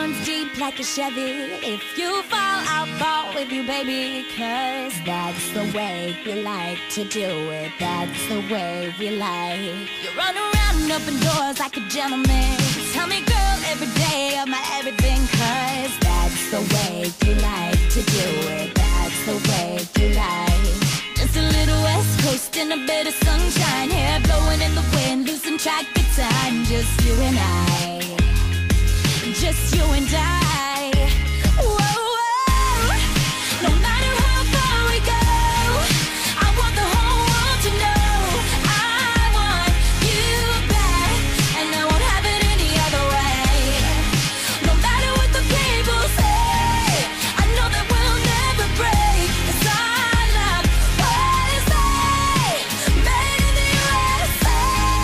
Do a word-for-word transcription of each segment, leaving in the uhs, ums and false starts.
runs deep like a Chevy. If you fall, I'll fall with you, baby. Cause that's the way we like to do it. That's the way we like. You run around and open doors like a gentleman. Tell me, girl, every day of my everything. Cause that's the way you like to do it. That's the way you like. Just a little West Coast and a bit of sunshine. Hair blowing in the wind, losing track of time. Just you and I. Just you and I. Whoa, whoa. No matter how far we go, I want the whole world to know I want you back, and I won't have it any other way. No matter what the people say, I know that we'll never break. 'Cause I love what is made, made in the U S A.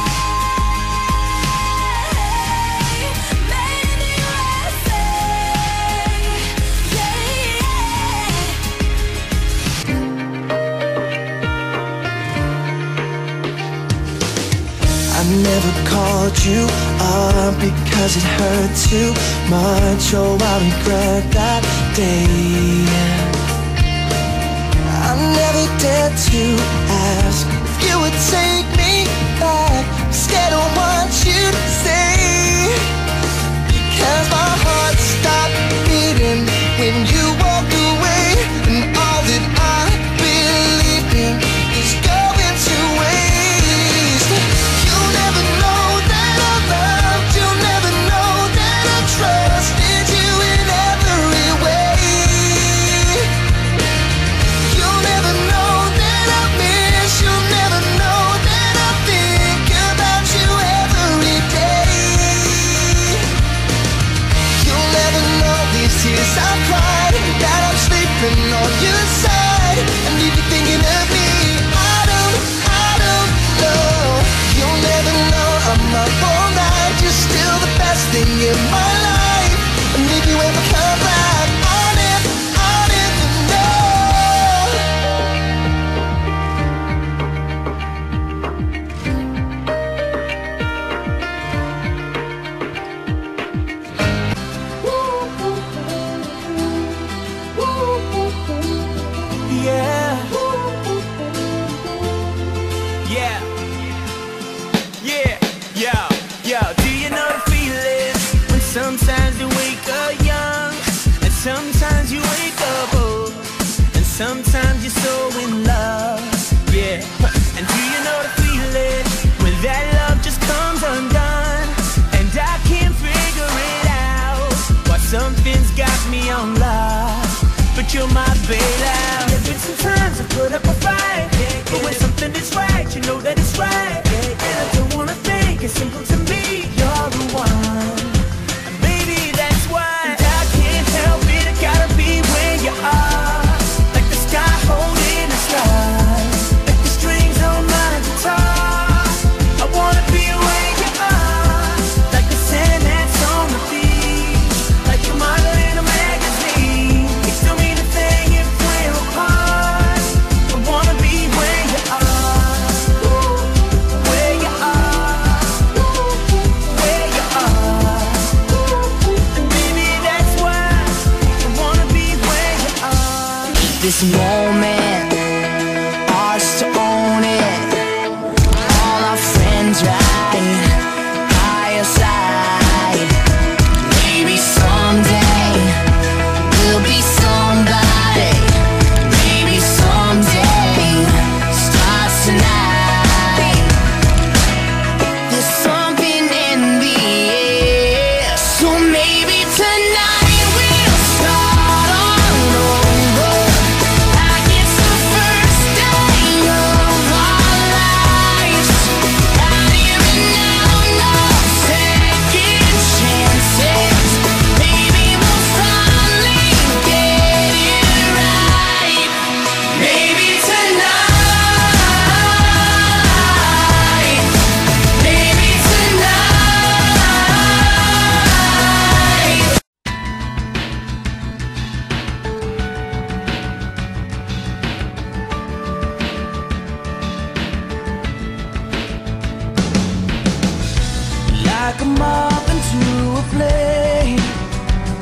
Made in the U S A. Yeah, yeah. I never called you up because it hurt too much. Oh, I regret that day. I never dared to ask if you would take me back. Instead, I want you to stay. Because my heart stopped beating when you walked away, and all that I believed in is going to waste. You'll never know that I loved, you'll never know that I trusted you in every way. You'll never know that I miss, you'll never know that I think about you every day. You'll never know these tears I've cried, that I'm sleeping on your side, and leave you thinking of me. I don't, I don't know. You'll never know I'm up all night. You're still the best thing in my life, and if you ever come back, I'll never, I'll never Yeah. Yeah, yeah, yeah, yeah. Do you know the feeling when sometimes you wake up young, and sometimes you wake up old, and sometimes you're so in love, yeah. And do you know the feeling when that love just comes undone, and I can't figure it out why something's got me on lock, but you're my bailout. There's been some times I put up a fight, but when something is right, you know that it's right. And I don't wanna think, it's simple to me, you're the one. And maybe that's why, and I can't help it, I gotta be where you are. Like the sky holding the stars, like the strings on my guitar. I wanna be where you are, like the sand that's on the beach, like a model in a magazine. You still mean a thing if we're apart. I wanna be where you are, where you are, where you are. And maybe that's why I wanna be where you are. This moment, ours to own it. All our friends right by your side. Maybe someday we'll be somebody. Maybe someday starts tonight. There's something in the air, so maybe tonight we'll start all over. Like it's the first day of our lives. Right here and now, no second chances. Maybe we'll finally get it right. Maybe tonight. Maybe tonight. Like a moth into a flame,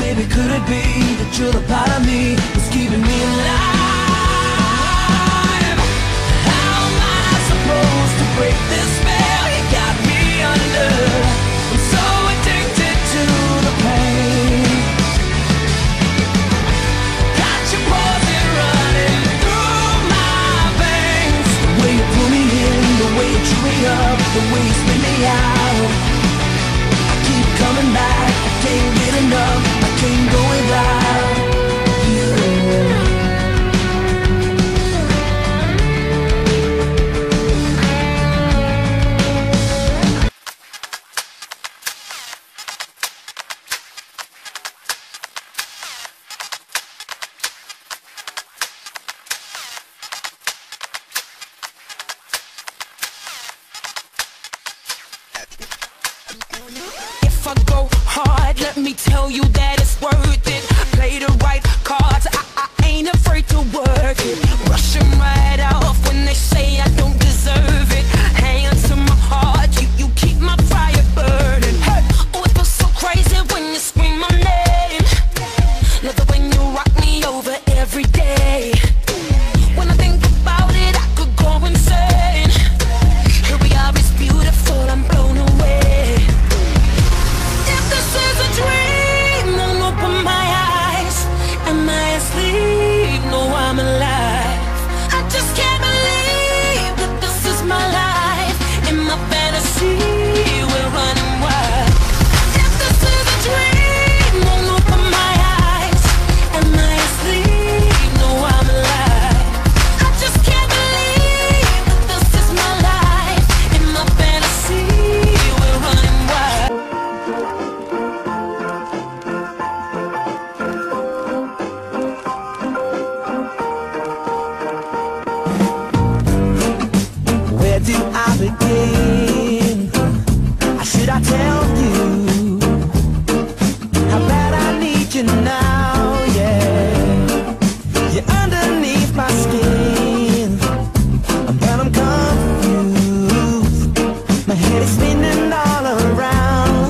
baby, could it be that you're the part of me that's keeping me alive? How am I supposed to break this spell you got me under? I'm so addicted to the pain. Got your poison running through my veins. The way you pull me in, the way you chew me up, the way you spin me out. I keep coming back, I can't get enough, I can't go without you. If I go hard, let me tell you that it's worth it. Play the right cards, I, I ain't afraid to work it. Rush 'em right off when they say I don't deserve it. Hand to my heart, you, you keep my fire burning. Hey, oh, it feels so crazy when you scream my name. Love it when you rock me over every day. When I think about it, I could go insane. Here we are, it's beautiful, I'm blown away. If this is a dream, then open my eyes. Am I asleep? No, I'm alive. I just can't believe that this is my life. In my fantasy, we're running wild. If this is a dream, then open my eyes. Am I asleep? No, I'm alive. I just can't believe that this is my life. In my fantasy, we're running wild. Where do I begin? How should I tell you how bad I need you now? Yeah, you're underneath my skin, but I'm confused. My head is spinning all around.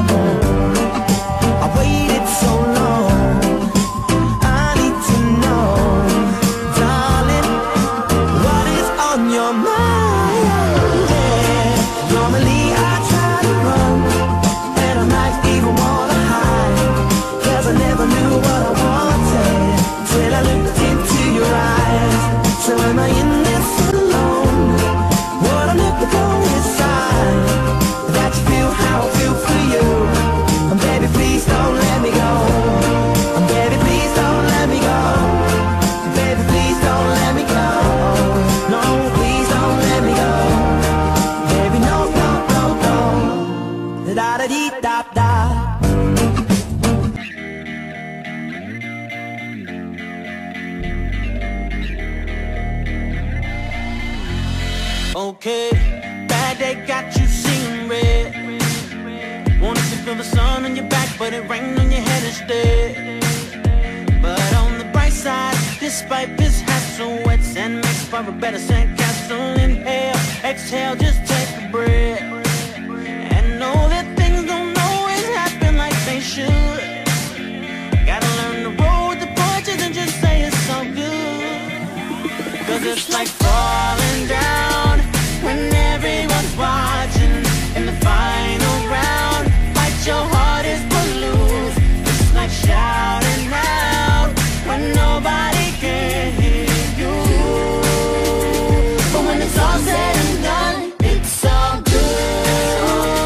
I waited so long. I need to know, darling, what is on your mind? Yeah. Normally I try to run, and I might even wanna hide, 'cause I never knew what I wanted till I looked into your eyes. So am I in this alone? What I'm looking for is sign that you feel how I feel for you. And baby, please don't let me go. And baby, please don't let me go. Baby, please don't let me go. No, please don't let me go. Baby, no, no, no, no. Da da dee da da. Okay, bad day got you seeing red. Wanted to feel the sun on your back, but it rained on your head instead. But on the bright side, this pipe is hassle, wet sand makes for a better sandcastle. Inhale, exhale, just take a breath, and know that things don't always happen like they should. Gotta learn to roll with the punches and just say it's so good. 'Cause it's like falling down when everyone's watching in the final round. Fight your hardest but lose. It's like shouting out when nobody can hear you. But when it's all said and done, it's all good.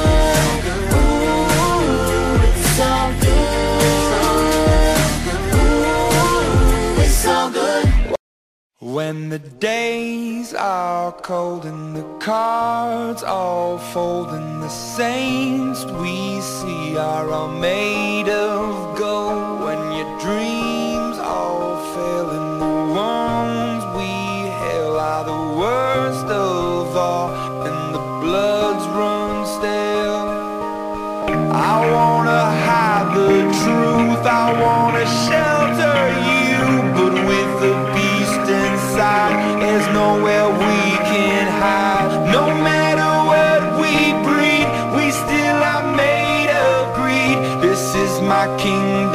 Ooh, it's all good. Ooh, it's all good. When the days are cold and the cards all fold, and the saints we see are all made of gold. When your dreams all fail and the ones we hail are the worst of all, and the bloods run stale. I wanna hide the truth, I wanna shelter you, but with the beast inside, there's nowhere we can hide. No matter what we breed, we still are made of greed. This is my kingdom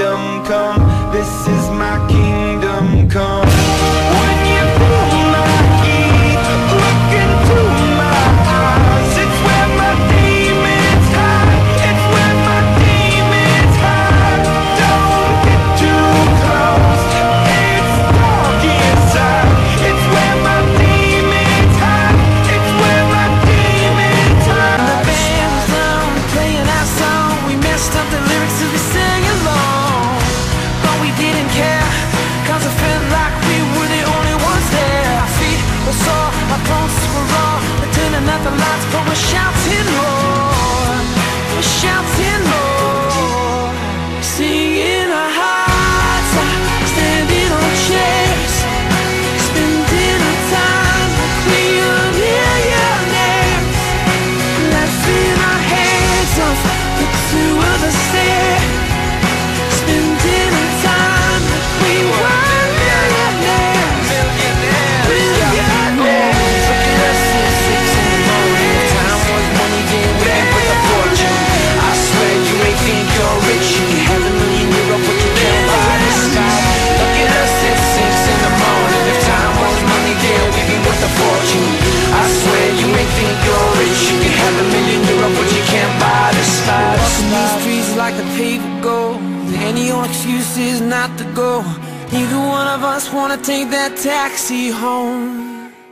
come. This is my kingdom come. When you feel my heat, look into my eyes. It's where my demons hide. It's where my demons hide. Don't get too close. It's dark inside. It's where my demons hide. It's where my demons hide. The band was down playing our song. We messed up the lyrics as we sang along, but we didn't care, cause it felt like we were the only ones there. Our feet were sore, our throats were raw. We're turning out the lights, but we're shouting more. We're shouting more. Singing our hearts out, standing on chairs, spending our time like we are millionaires, laughing our heads off the two of us there, spending our time like we were millionaires. Millionaires. Look at us at six in the morning. If time was money, then we ain't put the fortune. I swear you ain't think you're rich. You can have a million euro, but you can't buy this sky. Look at us at six in the morning. If time was money, then we'd be worth a fortune. I swear you ain't think you're rich. You can have a million euro, but you can't buy this sky. Walking these streets like the paved with gold. Any old excuse is not to go. Neither one of us wanna take that taxi home.